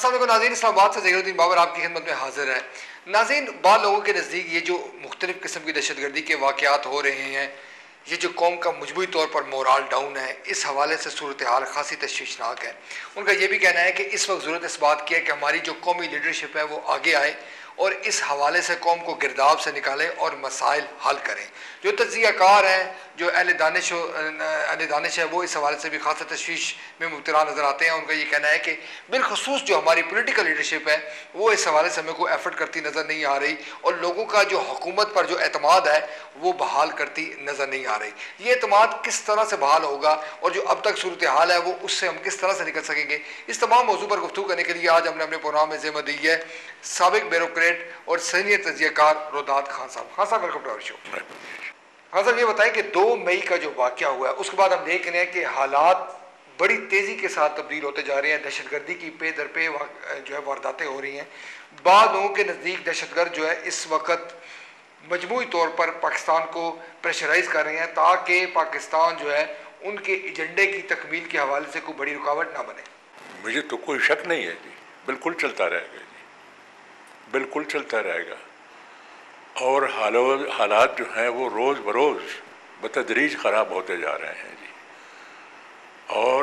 السلام علیکم ناظرین، اسلام آباد سے ظہیر الدین بابر آپ کی خدمت میں حاضر ہے۔ ناظرین، بعض لوگوں کے نزدیک یہ جو مختلف قسم کی دہشت گردی کے واقعات ہو رہے ہیں، یہ جو قوم کا مجموعی طور پر مورال ڈاؤن ہے، اس حوالے سے صورتحال خاصی تشویشناک ہے۔ ان کا یہ بھی کہنا ہے کہ اس وقت ضرورت اس بات کی ہے کہ ہماری جو قومی لیڈرشپ ہے وہ آگے آئے اور اس حوالے سے قوم کو گرداب سے نکالیں اور مسائل حل کریں۔ جو تجزیہ کار ہیں، جو اہل دانش ہے، وہ اس حوالے سے بھی خاصا تشویش میں مبتلا نظر آتے ہیں۔ ان کا یہ کہنا ہے کہ بالخصوص جو ہماری پولیٹیکل لیڈرشپ ہے وہ اس حوالے سے ہمیں کوئی ایفرٹ کرتی نظر نہیں آ رہی، اور لوگوں کا جو حکومت پر جو اعتماد ہے وہ بحال کرتی نظر نہیں آ رہی۔ یہ اعتماد کس طرح سے بحال ہوگا اور جو اب تک صورتحال ہے وہ اس سے ہم کس طرح سے نکل سکیں گے، اس تمام موضوع پر گفتگو کرنے کے لیے آج ہم نے اپنے پروگرام میں ذمہ دی ہے سابق بیوروکریٹ اور سینئر تجزیہ کار روداد خان صاحب۔ خان صاحب، welcome to our show. Khan صاحب، یہ بتائیں کہ 2 مئی کا جو واقعہ ہوا ہے اس کے بعد ہم دیکھ رہے ہیں کہ حالات بڑی تیزی کے ساتھ تبدیل ہوتے جا رہے ہیں، دہشت گردی کی پے در پے جو ہے وارداتیں ہو رہی ہیں۔ بعض لوگوں کے نزدیک دہشت گرد جو ہے اس وقت مجموعی طور پر پاکستان کو پریشرائز کر رہے ہیں تاکہ پاکستان جو ہے ان کے ایجنڈے کی تکمیل کے حوالے سے کوئی بڑی رکاوٹ نہ بنے۔ مجھے تو کوئی شک نہیں ہے جی، بالکل چلتا رہے گا جی، بالکل چلتا رہے گا، اور حالات جو ہیں وہ روز بروز بتدریج خراب ہوتے جا رہے ہیں جی۔ اور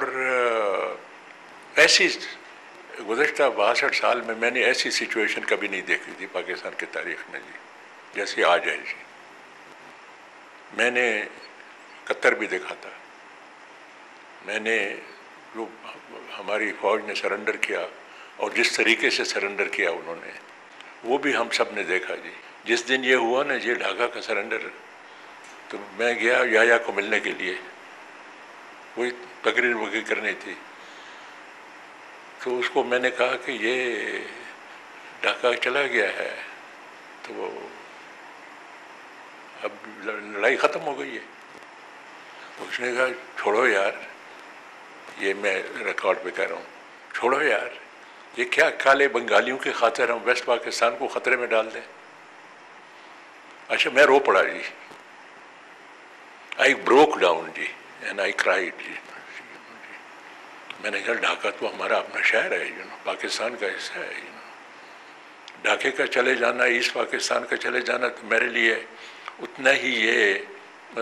ایسی گزشتہ 62 سال میں نے ایسی سچویشن کبھی نہیں دیکھی تھی پاکستان کی تاریخ میں جی، جیسی آج ہے جی۔ میں نے قطر بھی دیکھا تھا، میں نے جو ہماری فوج نے سرنڈر کیا اور جس طریقے سے سرنڈر کیا انہوں نے، وہ بھی ہم سب نے دیکھا جی۔ جس دن یہ ہوا نا یہ ڈھاکہ کا سرنڈر، تو میں گیا یحییٰ کو ملنے کے لیے، وہی تقریر وغیرہ کرنی تھی، تو اس کو میں نے کہا کہ یہ ڈھاکہ چلا گیا ہے تو اب لڑائی ختم ہو گئی ہے۔ اس نے کہا چھوڑو یار، یہ میں ریکارڈ پہ کہہ رہا ہوں، چھوڑو یار، یہ کیا کالے بنگالیوں کی خاطر ہم ویسٹ پاکستان کو خطرے میں ڈال دیں۔ اچھا، میں رو پڑا جی، آئی بروک ڈاؤن جی اینڈ آئی کرائیڈ جی۔ میں نے کہا ڈھاکہ تو ہمارا اپنا شہر ہے، پاکستان کا حصہ ہے۔ ڈھاکے کا چلے جانا، ایسٹ پاکستان کا چلے جانا تو میرے لیے اتنا ہی یہ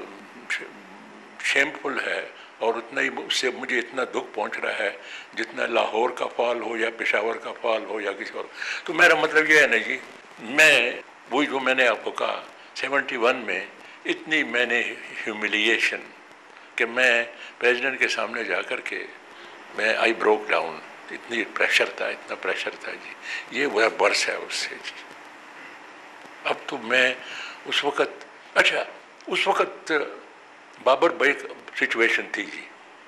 شیمفل ہے، اور اتنا ہی اس سے مجھے اتنا دکھ پہنچ رہا ہے جتنا لاہور کا فال ہو یا پشاور کا فال ہو یا کسی اور۔ تو میرا مطلب یہ ہے نا جی، میں وہی جو میں نے آپ کو کہا 71 میں اتنی میں نے ہیوملیشن کہ میں پریزیڈنٹ کے سامنے جا کر کے میں آئی بروک ڈاؤن، اتنی پریشر تھا، اتنا پریشر تھا جی۔ یہ وہ برس ہے اس سے جی۔ اب تو میں اس وقت، اچھا اس وقت بابر بھائی سچویشن تھی جی،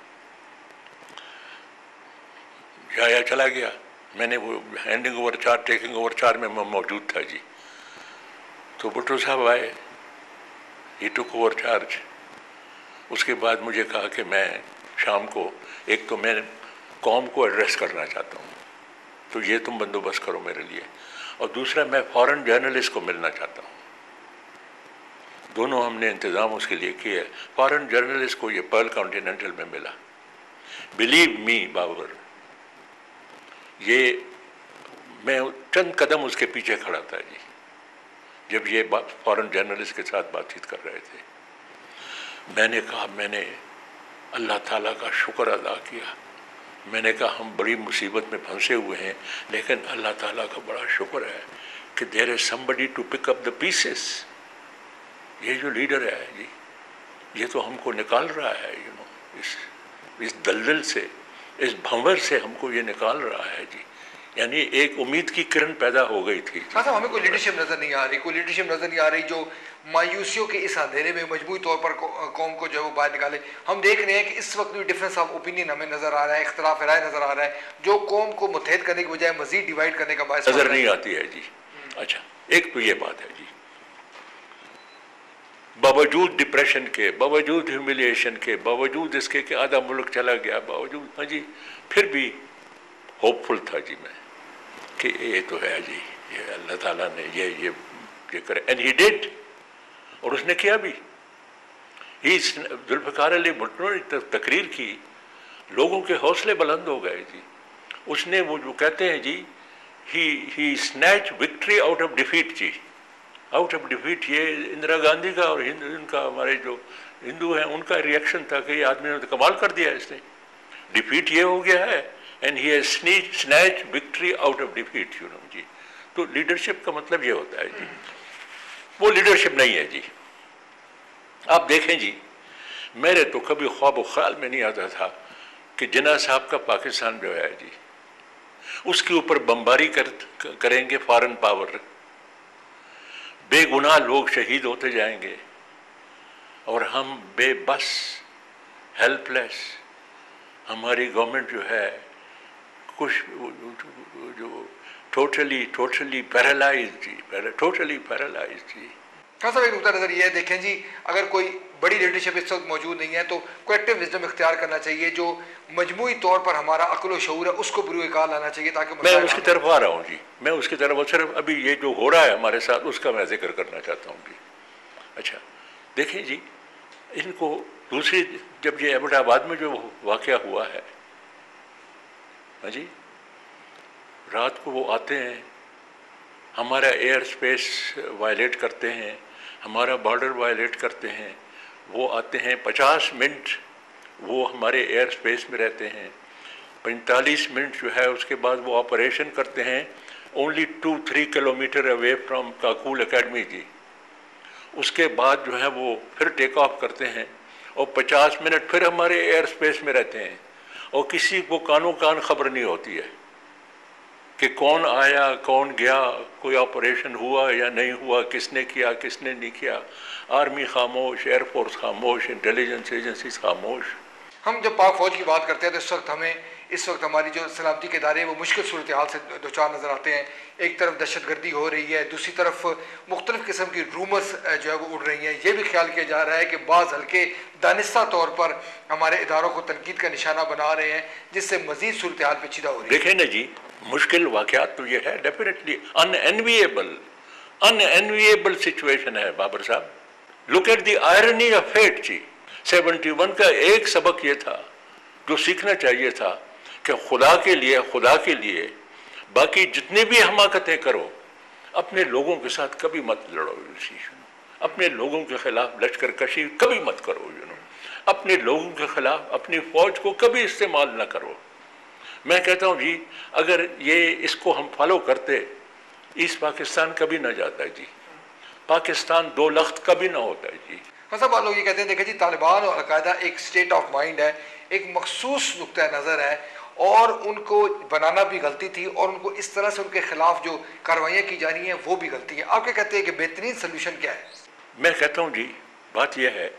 یا چلا گیا، میں نے وہ handing over charge taking over charge میں موجود تھا جی۔ تو بھٹو صاحب آئے، ہی ٹک اوور چارج۔ اس کے بعد مجھے کہا کہ میں شام کو ایک تو میں قوم کو ایڈریس کرنا چاہتا ہوں، تو یہ تم بندوبست کرو میرے لیے، اور دوسرا میں فارن جرنلسٹ کو ملنا چاہتا ہوں۔ دونوں ہم نے انتظام اس کے لیے کیا ہے۔ فارن جرنلسٹ کو یہ پرل کانٹیننٹل میں ملا۔ بلیو می بابر، یہ میں چند قدم اس کے پیچھے کھڑا تھا جی، جب یہ فارن جرنلسٹ کے ساتھ بات چیت کر رہے تھے۔ میں نے کہا، میں نے اللہ تعالیٰ کا شکر ادا کیا، میں نے کہا ہم بڑی مصیبت میں پھنسے ہوئے ہیں، لیکن اللہ تعالیٰ کا بڑا شکر ہے کہ there is somebody to pick up the pieces۔ یہ جو لیڈر ہے جی، یہ تو ہم کو نکال رہا ہے، اس دلدل سے، اس بھنور سے ہم کو یہ نکال رہا ہے جی۔ یعنی ایک امید کی کرن پیدا ہو گئی تھی۔ صاحب، ہمیں کوئی لیڈرشپ نظر نہیں آ رہی، کوئی لیڈرشپ نظر نہیں آ رہی جو مایوسیوں کے اس اندھیرے میں مجموعی طور پر قوم کو جو ہے وہ باہر نکالے۔ ہم دیکھ رہے ہیں کہ اس وقت بھی ڈفرینس آف اوپینین ہمیں نظر آ رہا ہے، اختلاف رائے نظر آ رہا ہے، جو قوم کو متحد کرنے کی بجائے مزید ڈیوائڈ کرنے کا باعث نظر نہیں آتی ہے جی۔ اچھا، ایک تو یہ بات ہے جی، باوجود ڈپریشن کے، باوجود ہیوملیشن کے، باوجود اس کے کہ آدھا ملک چلا گیا، باوجود ہاں جی، پھر بھی ہوپ فل تھا جی میں کہ یہ تو ہے جی، یہ اللہ تعالیٰ نے یہ کرے، اینڈ ہی ڈیڈ، اور اس نے کیا بھی۔ ذوالفقار علی بھٹو نے تقریر کی، لوگوں کے حوصلے بلند ہو گئے جی، اس نے وہ جو کہتے ہیں جی he snatch victory out of defeat جی، آؤٹ آف ڈیفیٹ. یہ اندرا گاندھی کا اور ان کا ہمارے جو ہندو ہیں ان کا ریئیکشن تھا کہ یہ آدمی نے تو کمال کر دیا، اس نے ڈیفیٹ یہ ہو گیا ہے and he has snatch victory out of defeat جی. تو لیڈرشپ کا مطلب یہ ہوتا ہے جی، وہ لیڈرشپ نہیں ہے جی. آپ دیکھیں جی، میرے تو کبھی خواب و خیال میں نہیں آتا تھا کہ جناح صاحب کا پاکستان جو ہے جی اس کے اوپر بمباری کریں گے فارن پاور، بے گناہ لوگ شہید ہوتے جائیں گے اور ہم بے بس، ہیلپ لیس، ہماری گورنمنٹ جو ہے کچھ جو ٹوٹلی پیرالائزڈ جی، ٹوٹلی پیرالائزڈ جی. خان صاحب ایک نقطہ نظر یہ ہے، دیکھیں جی اگر کوئی بڑی لیڈرشپ اس وقت موجود نہیں ہے تو کولیکٹیو وزڈم اختیار کرنا چاہیے، جو مجموعی طور پر ہمارا عقل و شعور ہے اس کو بروئے کار لانا چاہیے تاکہ میں اس کی طرف آ رہا ہوں جی، میں اس کی طرف صرف ابھی یہ جو ہو رہا ہے ہمارے ساتھ اس کا میں ذکر کرنا چاہتا ہوں جی. اچھا دیکھیں جی، ان کو دوسری جب یہ ایبٹ آباد میں جو واقعہ ہوا ہے ہاں جی، رات کو وہ آتے ہیں، ہمارا ایئر اسپیس وائلیٹ کرتے ہیں، ہمارا بارڈر وائلیٹ کرتے ہیں، وہ آتے ہیں 50 منٹ وہ ہمارے ایئر اسپیس میں رہتے ہیں، 45 منٹ جو ہے اس کے بعد وہ آپریشن کرتے ہیں only 2-3 kilometre away from Kakul academy جی. اس کے بعد جو ہے وہ پھر ٹیک آف کرتے ہیں اور 50 منٹ پھر ہمارے ایئر اسپیس میں رہتے ہیں اور کسی کو کانوں کان خبر نہیں ہوتی ہے کہ کون آیا کون گیا، کوئی آپریشن ہوا یا نہیں ہوا، کس نے کیا کس نے نہیں کیا. آرمی خاموش، ایئر فورس خاموش، انٹیلیجنس ایجنسیز خاموش. ہم جب پاک فوج کی بات کرتے ہیں تو اس وقت ہماری جو سلامتی کے ادارے ہیں وہ مشکل صورتحال سے دوچار نظر آتے ہیں. ایک طرف دہشت گردی ہو رہی ہے، دوسری طرف مختلف قسم کی رومرز جو ہے وہ اڑ رہی ہیں. یہ بھی خیال کیا جا رہا ہے کہ بعض حلقے دانستہ طور پر ہمارے اداروں کو تنقید کا نشانہ بنا رہے ہیں جس سے مزید صورتحال پیچیدہ ہو رہی ہے. دیکھیں نا جی، مشکل واقعات تو یہ ہے ڈیفینیٹلی انویبل سچویشن ہے بابر صاحب. Look at the irony of fate جی. 71 کا ایک سبق یہ تھا جو سیکھنا چاہیے تھا کہ خدا کے لیے باقی جتنی بھی حماقتیں کرو اپنے لوگوں کے ساتھ کبھی مت لڑو، اپنے لوگوں کے خلاف لشکر کشی کبھی مت کرو، اپنے لوگوں کے خلاف اپنی فوج کو کبھی استعمال نہ کرو. میں کہتا ہوں جی اگر یہ اس کو ہم فالو کرتے ایسٹ پاکستان کبھی نہ جاتا جی، پاکستان 2 لخت کبھی نہ ہوتا جی. سب لوگ یہ کہتے ہیں دیکھیں جی طالبان اور القاعدہ ایک سٹیٹ آف مائنڈ ہے، ایک مخصوص نقطہ نظر ہے اور ان کو بنانا بھی غلطی تھی اور ان کو اس طرح سے ان کے خلاف جو کاروائیاں کی جا رہی ہیں وہ بھی غلطی ہیں. آپ کیا کہتے ہیں کہ بہترین سلوشن کیا ہے؟ میں کہتا ہوں جی بات یہ ہے،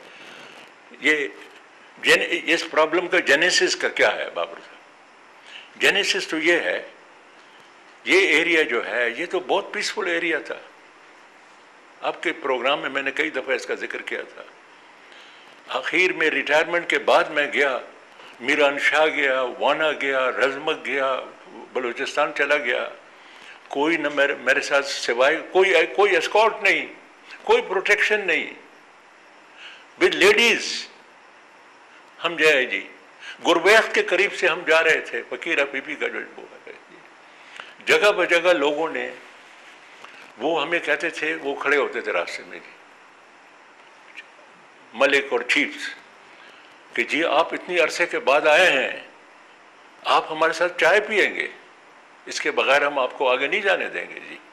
یہ اس پرابلم کا جینیسس کا کیا ہے بابر صاحب؟ جینیسس تو یہ ہے، یہ ایریا جو ہے یہ تو بہت پیسفل ایریا تھا. آپ کے پروگرام میں میں نے کئی دفعہ اس کا ذکر کیا تھا. آخر میں ریٹائرمنٹ کے بعد میں گیا، میران شاہ گیا، وانا گیا، رزمک گیا، بلوچستان چلا گیا، کوئی نہ میرے ساتھ سوائے کوئی اسکارٹ نہیں، کوئی پروٹیکشن نہیں، ود لیڈیز ہم جائے جی. گربیخت کے قریب سے ہم جا رہے تھے، فقیرہ بی بی کا جو ہے جگہ بہ جگہ لوگوں نے وہ ہمیں کہتے تھے، وہ کھڑے ہوتے تھے راستے میں جی ملک اور چیفز کہ جی آپ اتنی عرصے کے بعد آئے ہیں، آپ ہمارے ساتھ چائے پیئیں گے، اس کے بغیر ہم آپ کو آگے نہیں جانے دیں گے جی.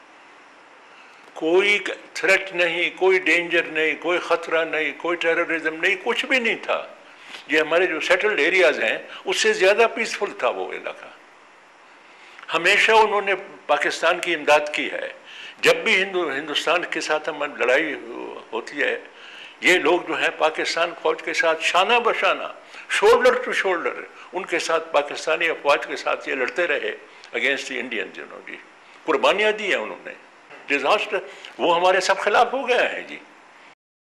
کوئی تھریٹ نہیں، کوئی ڈینجر نہیں، کوئی خطرہ نہیں، کوئی ٹیررزم نہیں، کچھ بھی نہیں تھا. یہ ہمارے جو سیٹلڈ ایریاز ہیں اس سے زیادہ پیسفل تھا وہ علاقہ. ہمیشہ انہوں نے پاکستان کی امداد کی ہے. جب بھی ہندوستان کے ساتھ ہماری لڑائی ہوتی ہے، یہ لوگ جو ہیں پاکستان فوج کے ساتھ شانہ بشانہ، شولڈر ٹو شولڈر ان کے ساتھ پاکستانی افواج کے ساتھ یہ لڑتے رہے اگینسٹ دی انڈین جی. قربانیاں دی ہیں انہوں نے. ڈیزاسٹر وہ ہمارے سب خلاف ہو گیا ہے جی.